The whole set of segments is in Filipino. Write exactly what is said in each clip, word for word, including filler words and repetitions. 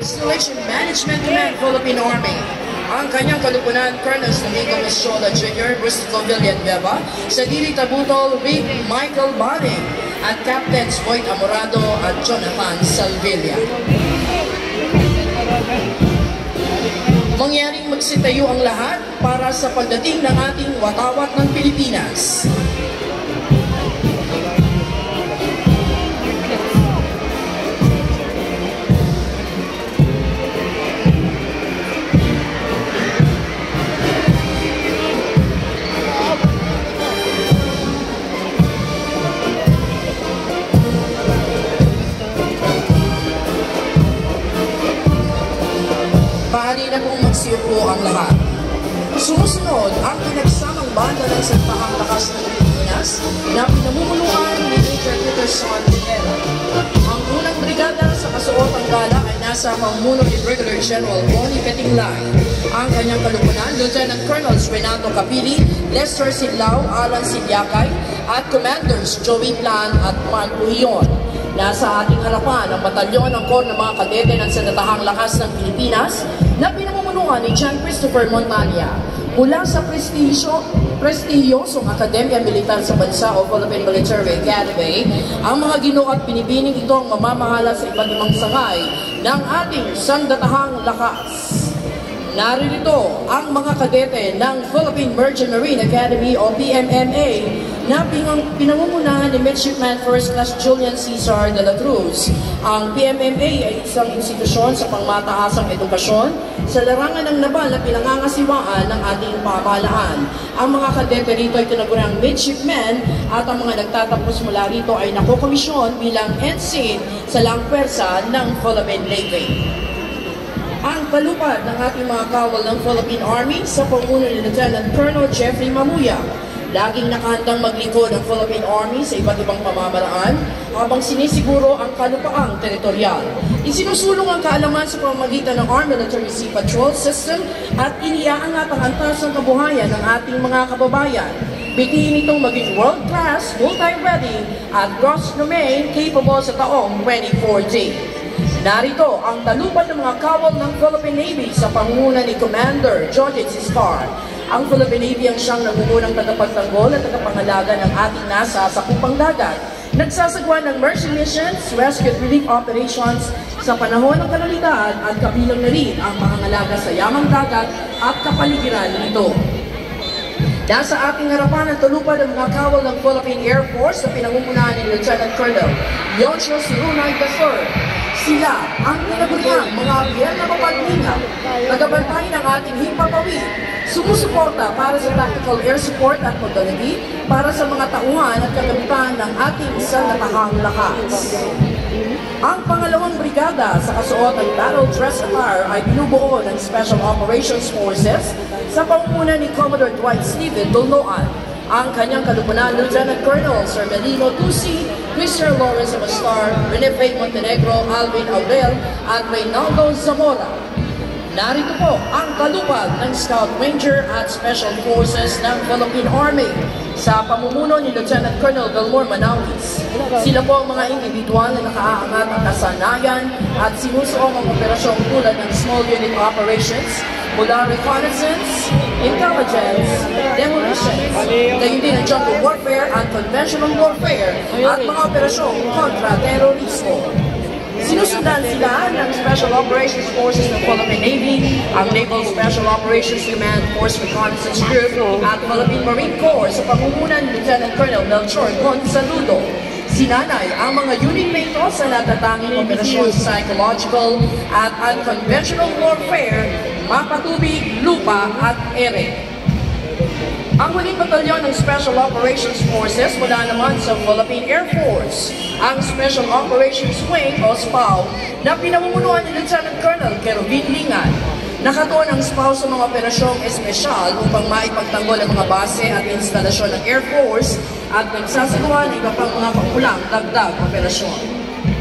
Installation Management Command, Philippine Army. Ang kanyang kalupunan, Colonel Domingo Meschola Junior, Rustico Villanueva, sa Dili Tabutol, Rick Michael Baring, at Captains Boyd Amorado at Jonathan Salvilla. Mangyaring magsitayo ang lahat para sa pagdating ng ating watawat ng Pilipinas. Maaari na pong magsiupo ang lahat. Sumusunod ang pinagsamang banda ng Santahang Lakas ng Pilipinas na pinamumuluan ni Major Peterson Pineda. Ang unang brigada sa kasuotang gala ay nasa pamumuno ni Brigadier General Bonnie Petinglay. Ang kanyang kalupunan, Lieutenant Colonels Renato Capili, Lester Sidlao, Alan Silyakay, at Commanders Joey Plan at Mark Puhion. Nasa ating harapan ang batalyon ng Corps ng mga kadete ng Sandatahang Lakas ng Pilipinas na pinamumunuan ni John Christopher Montania. Mula sa prestisyo, prestiyosong Akademya Militar sa Bansa o Philippine Military Academy, ang mga ginoo at pinipining ito ang mamamahala sa iba't ibang sangay ng ating Sandatahang Lakas. Naririto ang mga kadete ng Philippine Merchant Marine Academy o P M M A na pinamumunahan ni Midshipman First Class Julian Cesar de la Cruz. Ang P M M A ay isang institusyon sa pangmataasang edukasyon sa larangan ng naval na pinangangasiwaan ng ating pamahalaan. Ang mga kadete rito ay tinaguriang midshipmen at ang mga nagtatapos mula rito ay nakokomisyon bilang ensign sa langpersa ng Philippine Navy. Ang palupad ng ating mga kawal ng Philippine Army sa pamuno ni Lieutenant Colonel Jeffrey Mamuya. Laging nakahandang maglingkod ang Philippine Army sa iba't ibang pamamaraan habang sinisiguro ang kalupaang teritorial. Isinusulong ang kaalaman sa pamamagitan ng Armed Military Sea Patrol System at iniaangat ang antas ng kabuhayan ng ating mga kababayan. Bitiin itong maging world-class, multi-ready at gross-domain capable sa taong twenty forty. Narito ang talupad ng mga kawal ng Philippine Navy sa pangunguna ni Commander George Ciscar. Ang Philippine Navy ang siyang nangungunang tagapagtanggol at tagapangalaga ng ating nasa sakupang dagat. Nagsasagwa ng mercy missions, rescue and relief operations sa panahon ng kalamidad at kabilang na rin ang pangangalaga sa yamang dagat at kapaligiran nito. Nasa ating harapan ang talupad ng mga kawal ng Philippine Air Force na pinangungunahan ni Lieutenant Colonel Leoncio Sirunay the third. Sila ang pinaguriang mga abyan na mapaglingaw, tagabantay ng ating himpapawid, sumusuporta para sa tactical air support at mobility para sa mga tauhan at kagamitan ng ating Sandatahang Lakas. Ang pangalawang brigada sa kasuot ng battle dress attire ay binubuo ng Special Operations Forces sa pangunguna ni Commodore Dwight Stephen Dolnoan. Ang kanyang kalupunan, Lieutenant Colonel Sir Melino Tusi, Mister Lawrence Amastar, Rene Faye Montenegro, Alvin Aurel, at Reynaldo Zamora. Narito po ang kalupad ng Scout Ranger at Special Forces ng Philippine Army sa pamumuno ni Lieutenant Colonel Belmore Manawis. Sila po ang mga individual na nakaaangat ang kasanayan at sinusuong ang operasyong tulad ng Small Unit Operations, mula reconnaissance, intelligence, demolitions, gayon din ang jungle warfare at conventional warfare at mga operasyong kontra-terorismo. Sinusundan sila ng Special Operations Forces ng Philippine Navy, ang Naval Special Operations Command Force Reconnaissance Group at Philippine Marine Corps sa pangunguna ni Lieutenant Colonel Melchor Gonzaludo. Sinanay ang mga unit na ito sa natatanging operasyon sa psychological at unconventional warfare, mapatubig, lupa at ere. Ang huling batalyon ng Special Operations Forces mula naman sa Philippine Air Force, ang Special Operations Wing o S P A W na pinamumunuan ni Lieutenant Colonel Kerubin Lingan. Nakatuon ang S P A W sa mga operasyong espesyal upang maipagtanggol ang mga base at instalasyon ng Air Force at nagsasagawa ng iba pang mga pakulang dagdag operasyon.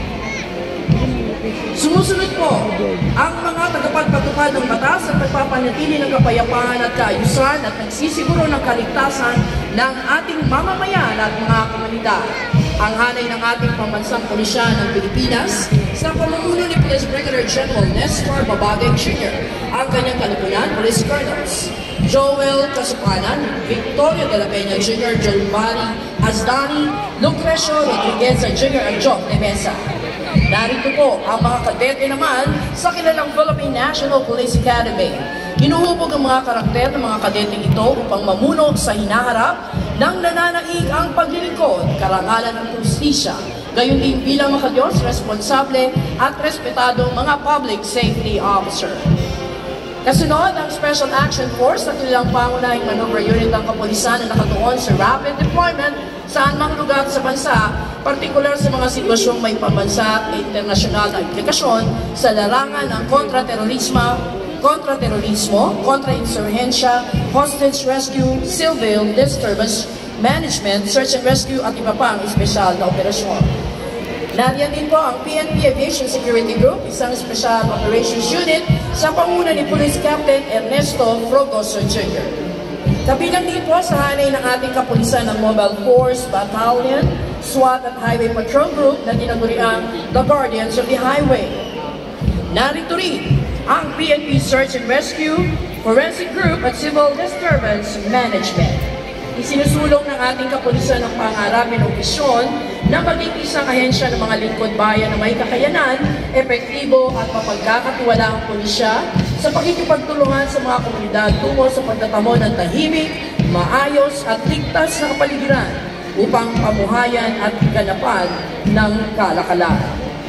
Sumusunod po ang mga tagapagpatupad ng batas at nagpapanatili ng kapayapaan at kaayusan at nagsisiguro ng kaligtasan ng ating mamamayan at mga komunidad. ang hanay ng ating pambansang pulisya ng Pilipinas sa pamumuno ni Police Brigadier General Nestor Babagay Junior Ang kanyang kalupunan, Police Colonels Joel Casupanan, Victoria de la Peña Junior, Jolmari Azdani, Lucrecio Rodriguez Junior at Jock de Mesa. Narito po ang mga kadete naman sa kilalang Philippine National Police Academy. Hinuhubog ang mga karakter ng mga kadeteng ito upang mamuno sa hinaharap ng nananaig ang paglilingkod, karangalan at justisya. Gayon din bilang mga Diyos, responsable at respetadong mga public safety officer. Kasunod ang Special Action Force na kanilang pangunahing maneuver unit ng kapulisan na nakatuon sa rapid deployment saan mang lugar sa bansa, partikular sa mga sitwasyong may pambansa at internasyonal na implikasyon sa larangan ng kontraterorismo, kontraterorismo, kontra-insurhensya, hostage rescue, civil disturbance management, search and rescue at iba pang espesyal na operasyon. Nariyan din po ang P N P Aviation Security Group, isang Special Operations Unit sa panguna ni Police Captain Ernesto Frogoso Junior Kabilang din po sa hanay ng ating kapulisan ng Mobile Force, Battalion, SWAT at Highway Patrol Group na tinaguriang The Guardians of the Highway. Narito rin ang P N P Search and Rescue, Forensic Group at Civil Disturbance Management. Isinusulong ng ating kapulisan ng pangarap ng opisyon na maging isang ahensya ng mga lingkod bayan na may kakayanan, epektibo at mapagkakatiwalaang pulisya sa pakikipagtulungan sa mga komunidad tungo sa pagtatamo ng tahimik, maayos at ligtas na kapaligiran upang pamuhayan at ganapan ng kalakalan.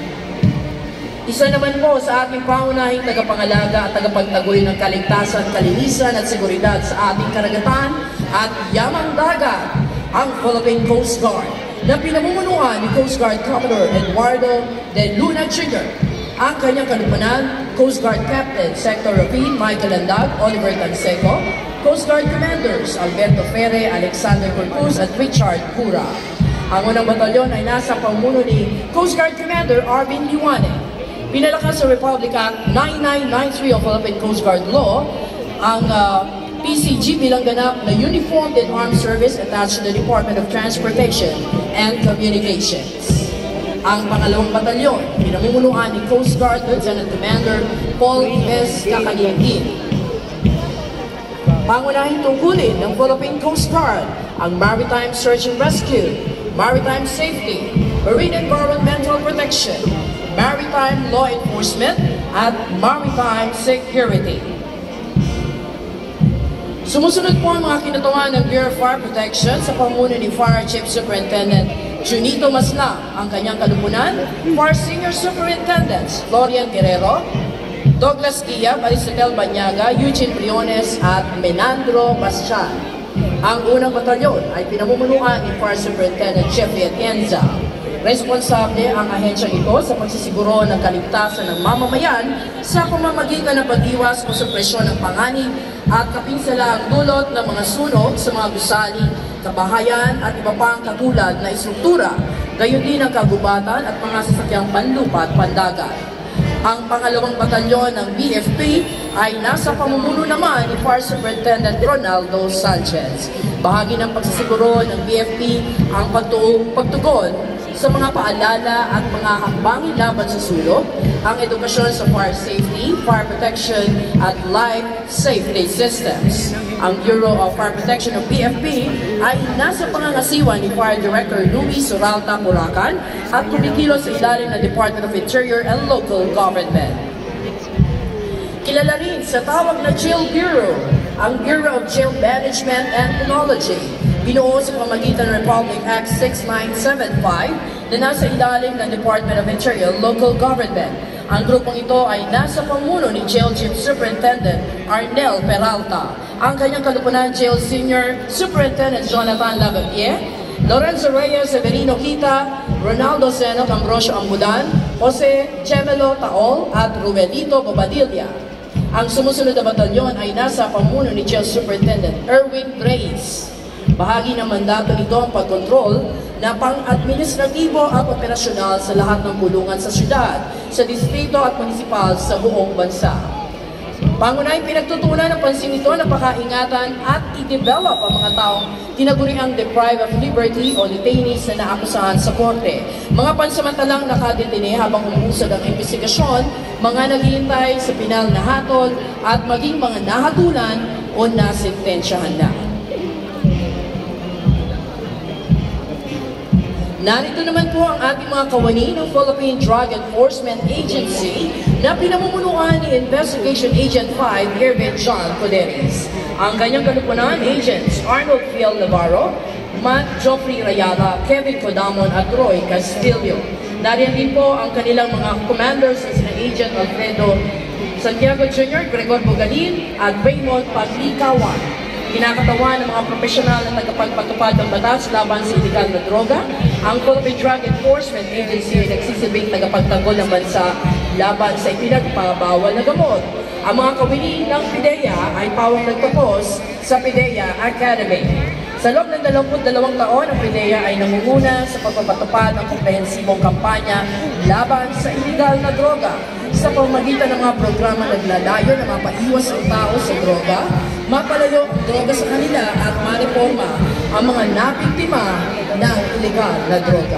Isa naman po sa ating pangunahing tagapangalaga at tagapagtagoy ng kaligtasan, kalinisan at seguridad sa ating karagatan at yamang dagat, ang Philippine Coast Guard na pinamumunuan ni Coast Guard Commodore Eduardo de Luna Junior Ang kanyang kalupunan, Coast Guard Captain Sector Rapid Michael Andag, Oliver Tanseco, Coast Guard Commanders Alberto Ferre, Alexander Corpus at Richard Cura. Ang unang batalyon ay nasa pamuno ni Coast Guard Commander Arvin Liwane. Pinalakas sa Republic Act ninety-nine ninety-three of Philippine Coast Guard Law ang uh, P C G bilang ganap na Uniformed and Armed Service attached to the Department of Transportation and Communications. Ang pangalawang batalyon, pinamumunuan ni Coast Guard Lieutenant Commander Paul S. Kakaliangin. Pangunahing tungkulin ng Philippine Coast Guard ang Maritime Search and Rescue, Maritime Safety, Marine Environmental Protection, Maritime Law Enforcement, at Maritime Security. Sumusunod po ang mga kinatawan ng Bureau of Fire Protection sa pamuno ni Fire Chief Superintendent Junito Maslang, ang kanyang kalupunan, Fire Senior Superintendents Florian Guerrero, Douglas Iyab, Aristotel Banyaga, Eugene Briones at Menandro Bastian. Ang unang batalyon ay pinamumunuan ni Fire Superintendent Jeffrey Atienza. Responsable ang ahensyang ito sa pagsisiguro ng kaligtasan ng mamamayan sa pamamagitan ng pag-iwas o supresyon ng panganib at kapinsalaang dulot ng mga sunog sa mga gusali, kabahayan at iba pang katulad na istruktura, gayon din ang kagubatan at mga sasakyang panlupa at pandagat. Ang pangalawang batalyon ng B F P ay nasa pamumuno naman ni Fire Superintendent Ronaldo Sanchez. Bahagi ng pagsisiguro ng B F P ang pagtugon sa mga paalala at mga hakbangin laban sa sulok, ang edukasyon sa fire safety, fire protection at life safety systems. Ang Bureau of Fire Protection of B F P ay nasa pangangasiwa ni Fire Director Luis Suralta Muracan at kumikilos sa ilalim ng Department of Interior and Local Government. Kilala rin sa tawag na Jail Bureau, ang Bureau of Jail Management and Penology, binuo sa pamagitan ng Republic Act six nine seven five na nasa ilalim ng Department of Interior and Local Government. Ang grupong ito ay nasa pamuno ni Jail Chief Superintendent Arnel Peralta. Ang kanyang kalupunan, Jail Senior Superintendent Jonathan Lavapie, Lorenzo Reyes Severino Kita, Ronaldo Seno Ambrosio Ambudan, Jose Gemelo Taol at Ruelito Bobadilla. Ang sumusunod na batalyon ay nasa pamuno ni Jail Superintendent Erwin Grace. Bahagi ng mandato nito ang pagkontrol na pang-administratibo at operasyonal sa lahat ng bulungan sa syudad, sa distrito at munisipal sa buong bansa. Pangunahing pinagtutunan ng pansin ito na pakaingatan at i-develop ang mga taong tinaguriang deprived of liberty o detainees na naakusahan sa korte. Mga pansamantalang nakadetine habang umuusad ang investigasyon, mga naghihintay sa pinal na hatol at maging mga nahatulan o nasentensyahan na. Narito naman po ang ating mga kawani ng Philippine Drug Enforcement Agency na pinamumunuan ni Investigation Agent five, Irvin John Coderes. Ang kanyang kalupunan, Agents Arnold Fiel Navarro, Matt Joffrey Rayala, Kevin Codamon at Roy Castillo. Nariyan din po ang kanilang mga commanders na sina Agent Alfredo Santiago Junior, Gregor Bugalin at Raymond Paglikawan. Kinakatawan ng mga profesional na tagapagpatupad ng batas laban sa iligal na droga. Ang Philippine Drug Enforcement Agency ay nagsisilbing tagapagtanggol ng bansa laban sa ipinagpabawal na gamot. Ang mga kawini ng PIDEA ay pawang nagtapos sa PIDEA Academy. Sa loob ng dalawamput dalawang taon, ang PIDEA ay nangunguna sa pagpapatupad ng komprehensibong kampanya laban sa iligal na droga sa pamamagitan ng mga programa naglalayo na mapaiwas ang tao sa droga, mapalayo ang droga sa kanila at mareforma ang mga nabiktima ng iligal na droga.